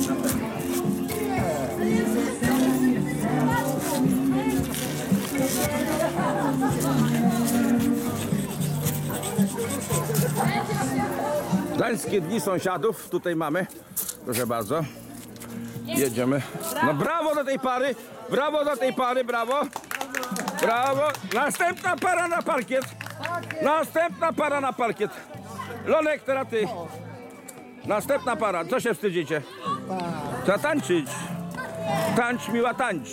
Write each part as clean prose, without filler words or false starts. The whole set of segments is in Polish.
Gdańskie Dni Sąsiadów tutaj mamy. Proszę bardzo. Jedziemy. No brawo do tej pary. Brawo do tej pary, brawo. Brawo. Następna para na parkiet. Następna para na parkiet. Lonek, teraz ty. Następna para. Co się wstydzicie? Trzeba tańczyć. Tańcz, miła, tańcz.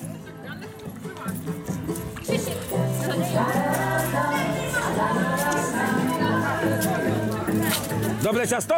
Dobre ciasto?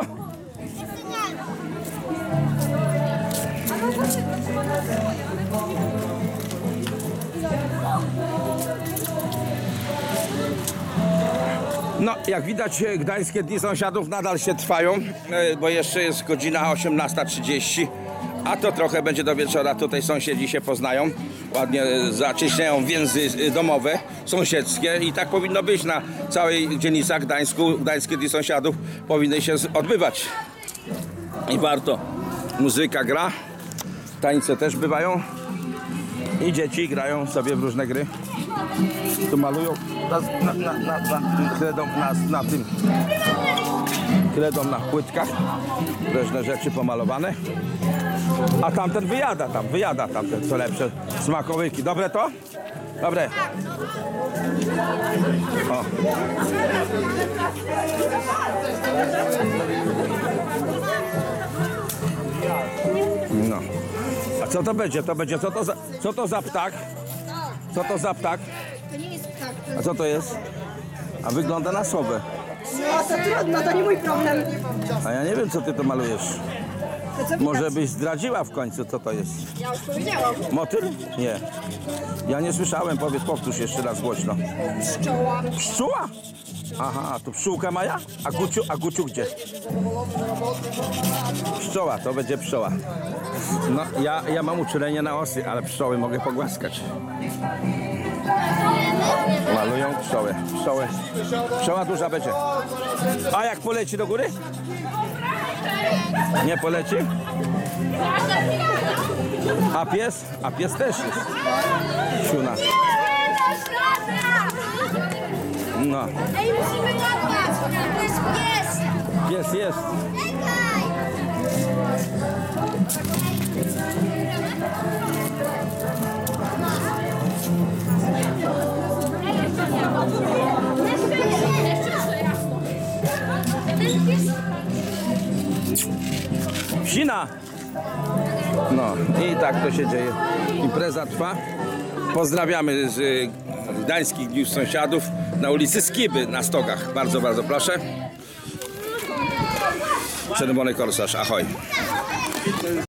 No, jak widać, Gdańskie Dni Sąsiadów nadal się trwają, bo jeszcze jest godzina 18:30, a to trochę będzie do wieczora. Tutaj sąsiedzi się poznają, ładnie zacieśniają więzy domowe, sąsiedzkie i tak powinno być na całej dzielnicy Gdańsku. Gdańskie Dni Sąsiadów powinny się odbywać i warto. Muzyka gra, tańce też bywają i dzieci grają sobie w różne gry. Tu malują kredą na płytkach różne rzeczy pomalowane, a tamten wyjada tamten co lepsze smakołyki. Dobre to? Dobre. O. No. A co to będzie? Co to za ptak? Co to za ptak? To nie jest ptak. A co to jest? A wygląda na sowę. No to trudno, to nie mój problem. A ja nie wiem, co ty to malujesz. To co Może widać? byś zdradziła w końcu, co to jest. Ja już powiedziałam. Motyl? Nie. Ja nie słyszałem, powiedz, powtórz jeszcze raz głośno. Pszczoła. Pszczoła? Aha, tu pszczółka Maja? A Guciu gdzie? Pszczoła, to będzie pszczoła. No, ja mam uczulenie na osy, ale pszczoły mogę pogłaskać. Malują pszczoły. Pszczoła duża będzie. A jak poleci do góry? Nie poleci? A pies? A pies też jest. Siuna. No. Ej, musimy nadać. To jest pies. Pies jest. Psina. No i tak to się dzieje. Impreza trwa. Pozdrawiamy z Gdańskich Dni Sąsiadów na ulicy Skiby na Stogach. Bardzo, bardzo proszę. Czerwony korsarz, ahoj.